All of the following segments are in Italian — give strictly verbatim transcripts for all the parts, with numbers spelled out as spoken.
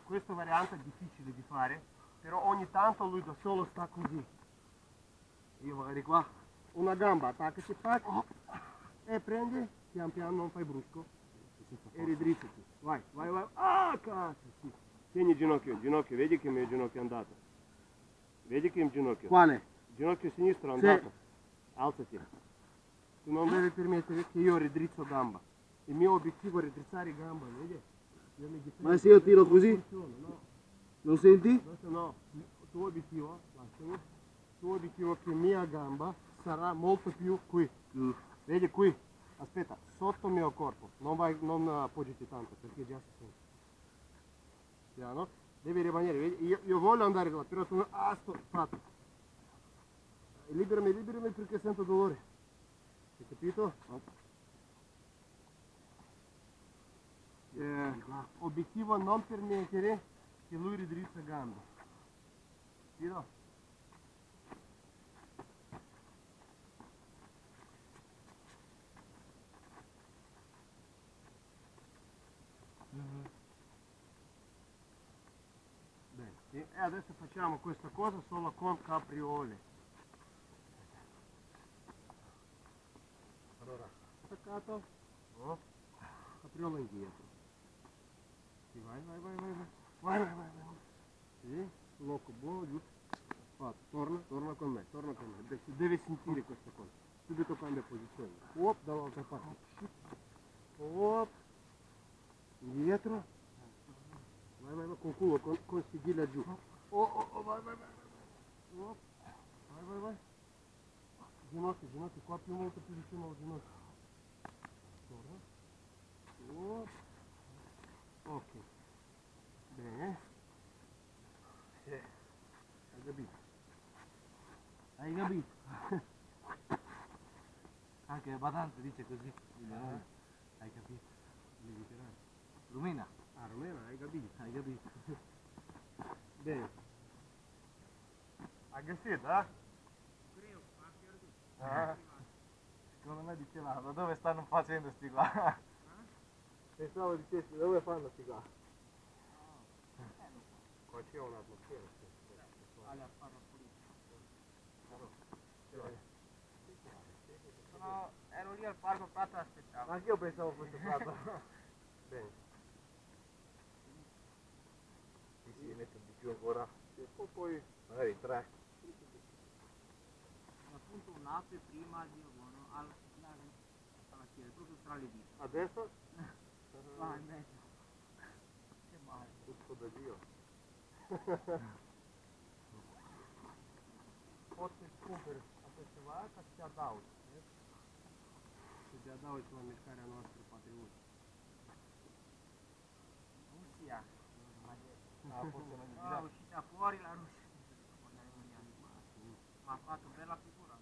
questa variante è difficile di fare, però ogni tanto lui da solo sta così. Io magari qua, una gamba, attaccaci, oh, e prendi, pian piano, non fai brusco, e ridrizzati. Vai, vai, vai. Ah, cazzo, sì. Tieni il ginocchio, il ginocchio, vedi che il mio ginocchio è andato. Vedi che il ginocchio. Quale? Il ginocchio sinistro è andato. Sì. Alzati. Tu non devi permettere che io ridrizzo gamba. Il mio obiettivo è ridrizzare gamba, vedi? Io mi difendo. Ma se io tiro così? Funziona, no. Non senti? Adesso no. Il tuo obiettivo, lasciami. Il tuo obiettivo è che mia gamba sarà molto più qui. Mm. Vedi qui? Aspetta, sotto il mio corpo. Non vai, non appoggiati tanto perché già si sente. Piano. Devi rimanere, vedi? Io, io voglio andare là, però tu... Ah, sto fatto. Liberami, liberami perché sento dolore. Hai capito? No. Eh, obiettivo non permettere che lui ridrizza gamba. Capito? Mm-hmm. Bene. E adesso facciamo questa cosa solo con capriole. Allora, staccato, oh, capriola indietro. Sì, vai, vai, vai, vai, vai, vai, vai, vai, vai. Sì, blocco buono, giù. Fatto, torna, torna con me, torna con me. Devi, devi sentire questa cosa. Subito cambia posizione. Op, dall'altra parte. Op, indietro. Vai, vai, vai, con culo, con, con sigilla giù. Oh, oh, oh, vai, vai, vai, vai. Op, vai, vai, vai. Ginocchio, ginocchio, qua più molto più vicino al ginocchio. Torna. Oh. Ok. Bene. Sì. Hai capito? Hai capito? Anche Badante dice così. Ah. Hai capito? Mediterraneo. Rumena. Ah, Romena, hai capito? Hai capito? Bene. Hai capito, eh? Ah. Secondo me diceva, ma dove stanno facendo sti qua? Pensavo dicessi dove fanno sti qua? Qua c'è un'atmosfera. Alle a farlo pulito. Sono, ero lì al parco Prato e aspettavo. Anch'io pensavo fosse fatto. Bene. Sì, sì, metto di più ancora. E poi, poi Magari tre. Appunto un ape prima di buono al, alla chiesa, proprio tra le dita. adesso Va in mezzo. Che male. tutto da Dio. Poți cumperi acest ceva ca să te adaugi. Să te adaugi la mișcarea noastră patriot. Russia. A fost în Ah, è uscita fuori la Russia. Ma ha fatto bella figura.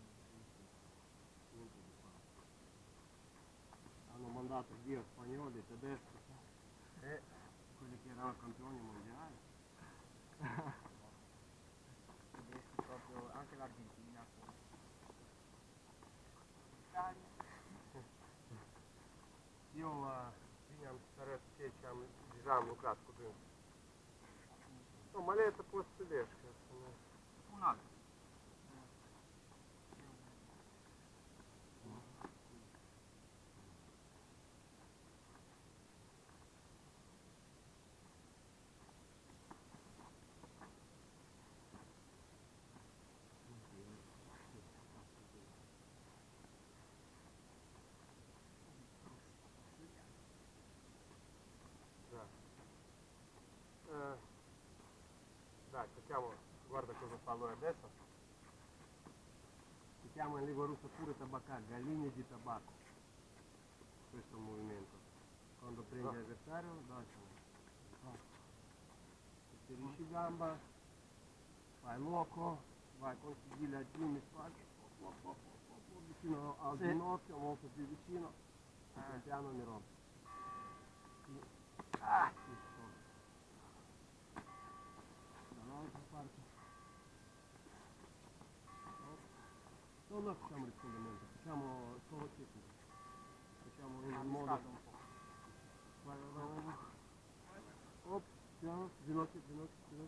Hanno mandato via spagnoli, tedeschi e quelli che erano campioni mondiali. Tedeschi proprio, anche l'Argentina. L'Italia. Eu uh, bine am să arăt ce ce am deja am lucrat cu dânsul. Nu, maletă poți să vezi că să ne... Un altro. Uh, dai, facciamo, guarda cosa fa lui adesso. Si chiama in lingua russa pure tabacca, galline di tabacco. Questo movimento. Quando prendi l'avversario, lascialo. Inserisci gamba, fai loco, vai con sigilla giù, mi spacchi, vicino al Sì. ginocchio, molto più vicino, pian piano mi rompo. Ah, sì, sto. Dall'altra parte. No, no, facciamo riscaldamento, facciamo solo tecnico. Facciamo in modo... Un po'. Vai, vai, vai, vai. Op. piano, ginocchio, ginocchio, ginocchio.